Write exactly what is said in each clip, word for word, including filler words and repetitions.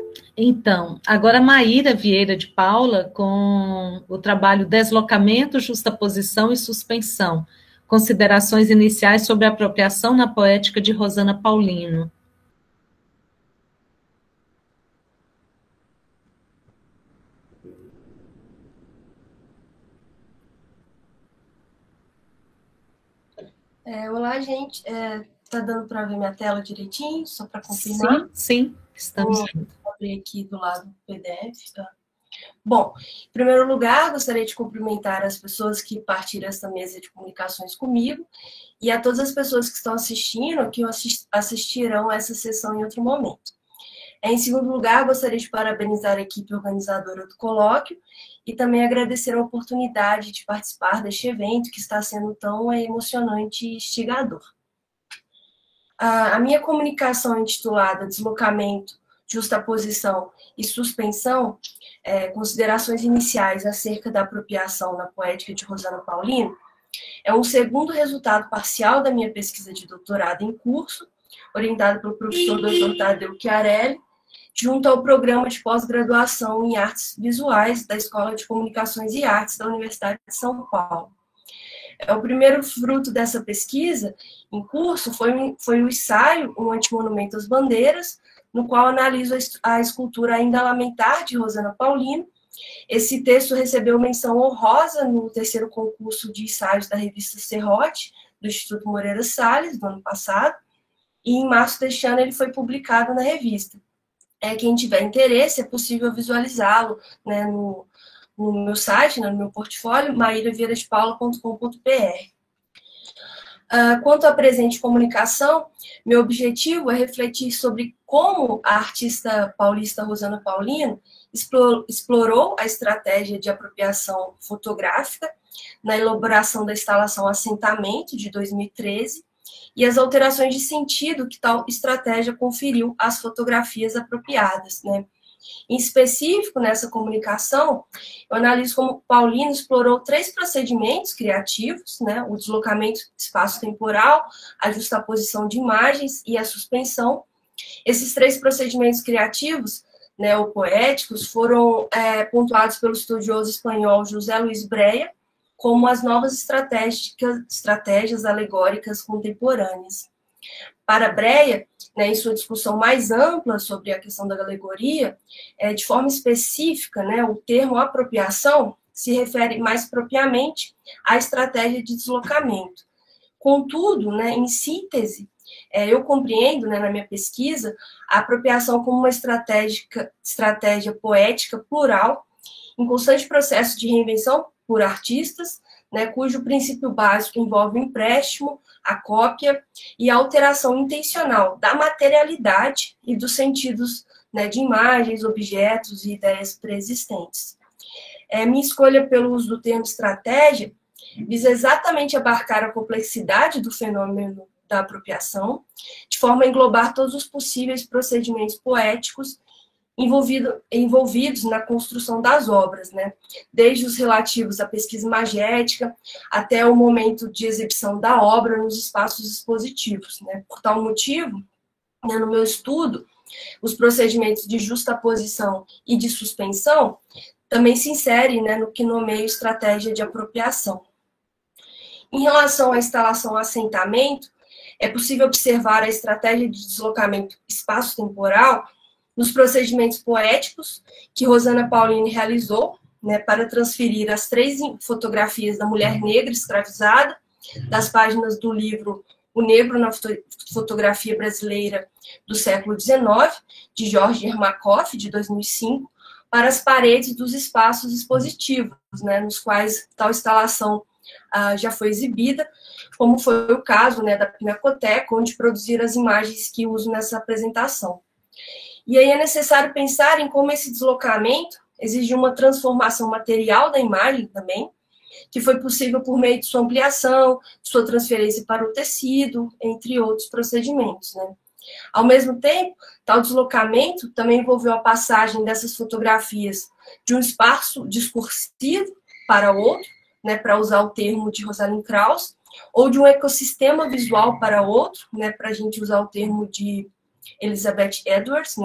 Então, agora Maíra Vieira de Paula, com o trabalho Deslocamento, Justaposição e Suspensão. Considerações iniciais sobre a apropriação na poética de Rosana Paulino. É, olá, gente. É, tá dando para ver minha tela direitinho? Só para confirmar? Sim, sim, estamos vendo. Vou abrir aqui do lado do P D F. Tá? Bom, em primeiro lugar, gostaria de cumprimentar as pessoas que partiram essa mesa de comunicações comigo e a todas as pessoas que estão assistindo, que assistirão a essa sessão em outro momento. Em segundo lugar, gostaria de parabenizar a equipe organizadora do colóquio e também agradecer a oportunidade de participar deste evento que está sendo tão emocionante e instigador. A minha comunicação intitulada Deslocamento, Justaposição e Suspensão, é, considerações iniciais acerca da apropriação na poética de Rosana Paulino, é um segundo resultado parcial da minha pesquisa de doutorado em curso, orientada pelo professor doutor Tadeu Chiarelli, junto ao programa de pós-graduação em Artes Visuais da Escola de Comunicações e Artes da Universidade de São Paulo. É, o primeiro fruto dessa pesquisa em curso foi, foi o ensaio Um Antimonumento às Bandeiras, no qual analiso a escultura Ainda Lamentar, de Rosana Paulino. Esse texto recebeu menção honrosa no terceiro concurso de ensaios da revista Serrote, do Instituto Moreira Salles, do ano passado, e em março deste ano ele foi publicado na revista. É, quem tiver interesse, é possível visualizá-lo, né, no, no meu site, né, no meu portfólio, maíra vieira de paula ponto com ponto br. Uh, quanto à presente comunicação, meu objetivo é refletir sobre como a artista paulista Rosana Paulino explorou a estratégia de apropriação fotográfica na elaboração da instalação Assentamento, de dois mil e treze, e as alterações de sentido que tal estratégia conferiu às fotografias apropriadas, né? Em específico, nessa comunicação, eu analiso como Paulino explorou três procedimentos criativos, né? O deslocamento espaço-temporal, a justaposição de imagens e a suspensão. Esses três procedimentos criativos, né, ou poéticos, foram é, pontuados pelo estudioso espanhol José Luis Breia como as novas estratégias, estratégias alegóricas contemporâneas. Para Breia, né, em sua discussão mais ampla sobre a questão da alegoria, é, de forma específica, né, o termo apropriação se refere mais propriamente à estratégia de deslocamento. Contudo, né, em síntese, é, eu compreendo, né, na minha pesquisa, a apropriação como uma estratégia, estratégia poética plural, em constante processo de reinvenção por artistas, né, cujo princípio básico envolve o empréstimo, a cópia e a alteração intencional da materialidade e dos sentidos, né, de imagens, objetos e ideias preexistentes. É, minha escolha pelo uso do termo estratégia visa exatamente abarcar a complexidade do fenômeno da apropriação, de forma a englobar todos os possíveis procedimentos poéticos Envolvido, envolvidos na construção das obras, né? Desde os relativos à pesquisa imagética até o momento de exibição da obra nos espaços expositivos, né? Por tal motivo, né, no meu estudo, os procedimentos de justaposição e de suspensão também se inserem, né, no que nomeio estratégia de apropriação. Em relação à instalação assentamento, é possível observar a estratégia de deslocamento espaço-temporal nos procedimentos poéticos que Rosana Paulino realizou, né, para transferir as três fotografias da mulher negra escravizada, das páginas do livro O Negro na Fotografia Brasileira do século dezenove, de Jorge Ermakov, de dois mil e cinco, para as paredes dos espaços expositivos, né, nos quais tal instalação ah, já foi exibida, como foi o caso, né, da Pinacoteca, onde produziram as imagens que uso nessa apresentação. E aí é necessário pensar em como esse deslocamento exige uma transformação material da imagem também, que foi possível por meio de sua ampliação, sua transferência para o tecido, entre outros procedimentos, né? Ao mesmo tempo, tal deslocamento também envolveu a passagem dessas fotografias de um espaço discursivo para outro, né, para usar o termo de Rosalind Krauss, ou de um ecossistema visual para outro, né, para a gente usar o termo de Elizabeth Edwards, né?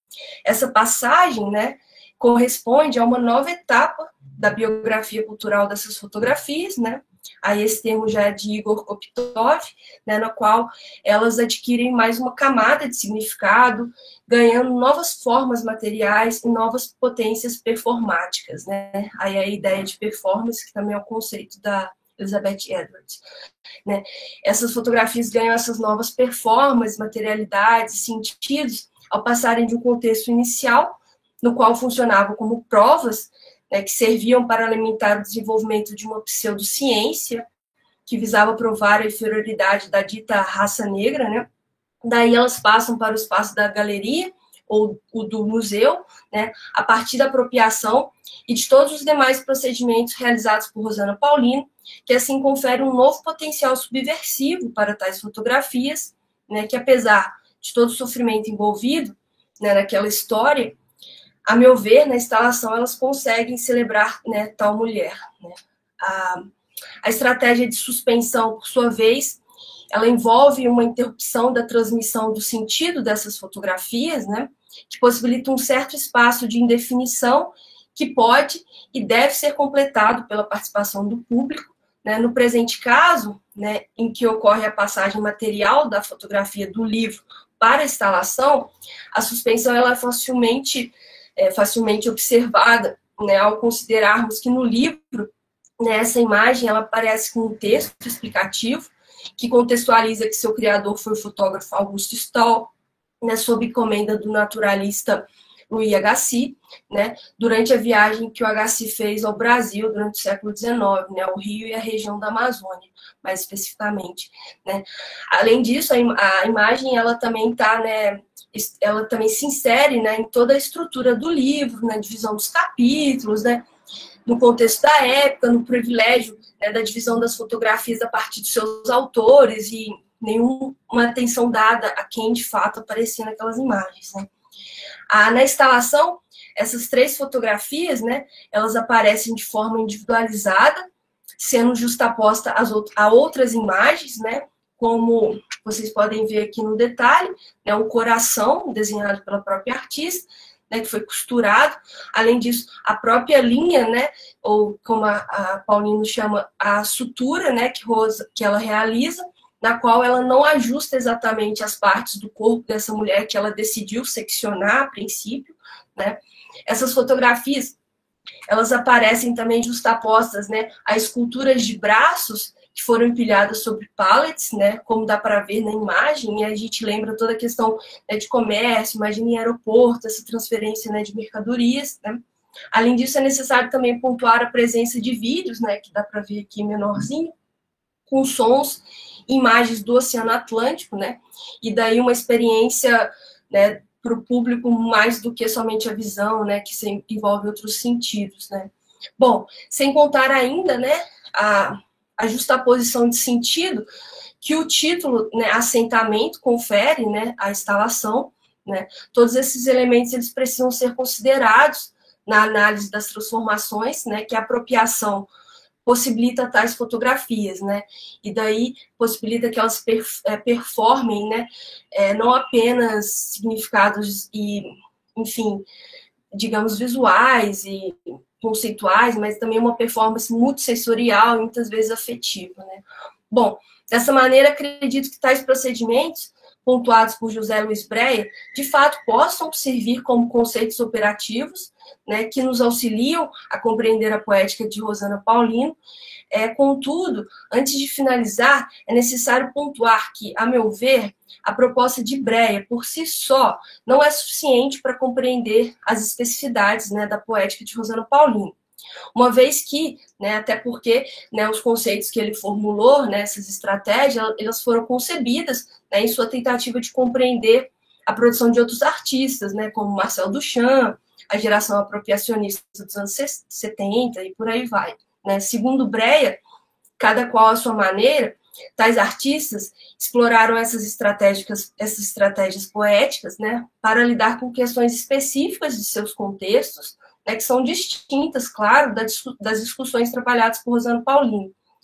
Essa passagem, né, corresponde a uma nova etapa da biografia cultural dessas fotografias, né? Aí esse termo já é de Igor Kopitov, né, na qual elas adquirem mais uma camada de significado, ganhando novas formas materiais e novas potências performáticas, né? Aí a ideia de performance, que também é o conceito da Elizabeth Edwards, né? Essas fotografias ganham essas novas performances, materialidades, sentidos, ao passarem de um contexto inicial, no qual funcionavam como provas, né, que serviam para alimentar o desenvolvimento de uma pseudociência, que visava provar a inferioridade da dita raça negra, né? Daí elas passam para o espaço da galeria, ou o do museu, né, a partir da apropriação e de todos os demais procedimentos realizados por Rosana Paulino, que assim confere um novo potencial subversivo para tais fotografias, né, que apesar de todo o sofrimento envolvido, né, naquela história, a meu ver, na instalação, elas conseguem celebrar, né, tal mulher. Né? A, a estratégia de suspensão, por sua vez, ela envolve uma interrupção da transmissão do sentido dessas fotografias, né, que possibilita um certo espaço de indefinição que pode e deve ser completado pela participação do público. Né? No presente caso, né, em que ocorre a passagem material da fotografia do livro para a instalação, a suspensão ela é facilmente É, facilmente observada, né, ao considerarmos que no livro, né, essa imagem ela aparece com um texto explicativo que contextualiza que seu criador foi o fotógrafo Augusto Stoll, né, sob encomenda do naturalista Louis Agassiz, né, durante a viagem que o Agassiz fez ao Brasil durante o século dezenove, né, ao Rio e a região da Amazônia, mais especificamente. Né. Além disso, a, im a imagem ela também está, né, ela também se insere, né, em toda a estrutura do livro, na divisão dos capítulos, né, no contexto da época, no privilégio, né, da divisão das fotografias a partir dos seus autores e nenhuma atenção dada a quem de fato aparecia naquelas imagens. Né. Ah, na instalação, essas três fotografias, né, elas aparecem de forma individualizada, sendo justaposta às out a outras imagens, né, como vocês podem ver aqui no detalhe, né, um coração desenhado pela própria artista, né, que foi costurado. Além disso, a própria linha, né, ou como a, a Paulino chama, a sutura, né, que, Rosa, que ela realiza, na qual ela não ajusta exatamente as partes do corpo dessa mulher que ela decidiu seccionar a princípio. Né. Essas fotografias, elas aparecem também justapostas, né, a esculturas de braços que foram empilhadas sobre pallets, né, como dá para ver na imagem, e a gente lembra toda a questão, né, de comércio, imagina em aeroporto, essa transferência, né, de mercadorias. Né. Além disso, é necessário também pontuar a presença de vídeos, né, que dá para ver aqui menorzinho, com sons, imagens do Oceano Atlântico, né, e daí uma experiência, né, para o público mais do que somente a visão, né, que envolve outros sentidos. Né. Bom, sem contar ainda, né, a a justaposição de sentido que o título, né, assentamento, confere, né, à instalação. Né. Todos esses elementos eles precisam ser considerados na análise das transformações, né, que a apropriação possibilita tais fotografias, né, e daí possibilita que elas performem, né, é, não apenas significados e, enfim, digamos, visuais e conceituais, mas também uma performance multissensorial e muitas vezes afetiva. Né? Bom, dessa maneira, acredito que tais procedimentos, pontuados por José Luiz Breia, de fato possam servir como conceitos operativos, né, que nos auxiliam a compreender a poética de Rosana Paulino. É, contudo, antes de finalizar, é necessário pontuar que, a meu ver, a proposta de Breia, por si só, não é suficiente para compreender as especificidades, né, da poética de Rosana Paulino. Uma vez que, né, até porque, né, os conceitos que ele formulou, né, essas estratégias, elas foram concebidas, né, em sua tentativa de compreender a produção de outros artistas, né, como Marcel Duchamp, a geração apropriacionista dos anos setenta e por aí vai. Né? Segundo Breia, cada qual à sua maneira, tais artistas exploraram essas estratégias, essas estratégias poéticas, né, para lidar com questões específicas de seus contextos, né, que são distintas, claro, das discussões trabalhadas por Rosana Paulino.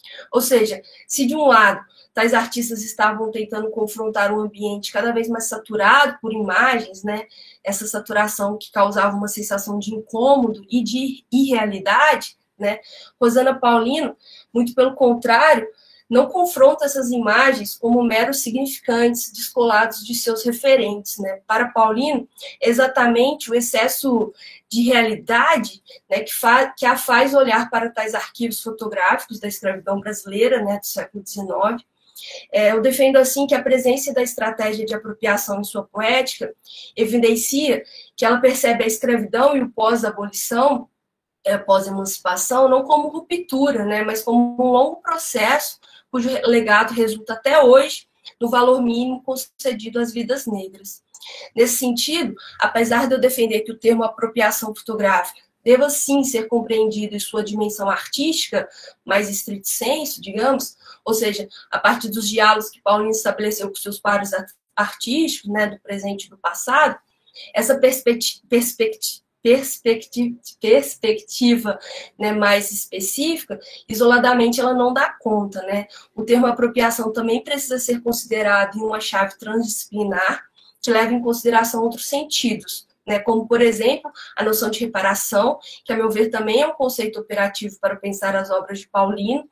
Ou seja, se de um lado tais artistas estavam tentando confrontar um ambiente cada vez mais saturado por imagens, né, essa saturação que causava uma sensação de incômodo e de irrealidade, né, Rosana Paulino, muito pelo contrário, não confronta essas imagens como meros significantes descolados de seus referentes, né? Para Paulino, exatamente o excesso de realidade, né, que, que a faz olhar para tais arquivos fotográficos da escravidão brasileira, né, do século dezenove. É, eu defendo, assim, que a presença da estratégia de apropriação em sua poética evidencia que ela percebe a escravidão e o pós-abolição, é, pós-emancipação, não como ruptura, né, mas como um longo processo cujo legado resulta até hoje no valor mínimo concedido às vidas negras. Nesse sentido, apesar de eu defender que o termo apropriação fotográfica deva sim ser compreendido em sua dimensão artística, mais estrito sensu, digamos, ou seja, a partir dos diálogos que Paulino estabeleceu com seus pares artísticos, né, do presente e do passado, essa perspectiva, perspectiva perspectiva, perspectiva né, mais específica, isoladamente ela não dá conta, né? O termo apropriação também precisa ser considerado em uma chave transdisciplinar que leva em consideração outros sentidos, né? Como, por exemplo, a noção de reparação, que, a meu ver, também é um conceito operativo para pensar as obras de Paulino,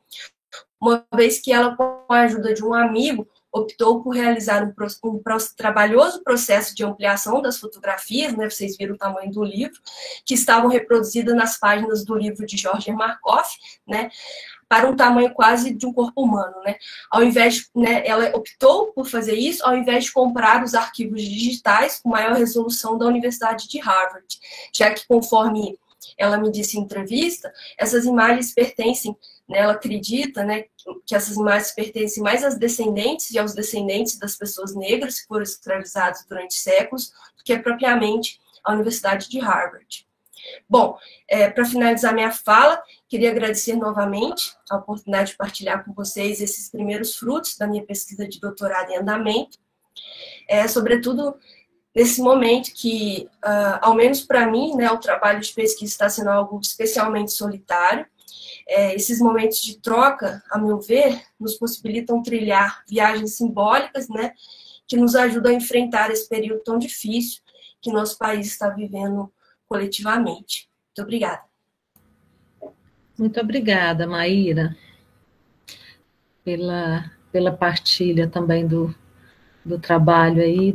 uma vez que ela, com a ajuda de um amigo, optou por realizar um, um, um trabalhoso processo de ampliação das fotografias, né, vocês viram o tamanho do livro, que estavam reproduzidas nas páginas do livro de George Markov, né, para um tamanho quase de um corpo humano, né. Ao invés, né, ela optou por fazer isso, ao invés de comprar os arquivos digitais com maior resolução da Universidade de Harvard, já que, conforme ela me disse em entrevista, essas imagens pertencem, né, ela acredita, né, que essas imagens pertencem mais às descendentes e aos descendentes das pessoas negras que foram escravizadas durante séculos, do que propriamente à Universidade de Harvard. Bom, é, para finalizar minha fala, queria agradecer novamente a oportunidade de partilhar com vocês esses primeiros frutos da minha pesquisa de doutorado em andamento, é, sobretudo nesse momento que, uh, ao menos para mim, né, o trabalho de pesquisa está sendo algo especialmente solitário. É, esses momentos de troca, a meu ver, nos possibilitam trilhar viagens simbólicas, né, que nos ajudam a enfrentar esse período tão difícil que nosso país está vivendo coletivamente. Muito obrigada. Muito obrigada, Maíra, pela, pela partilha também do, do trabalho aí.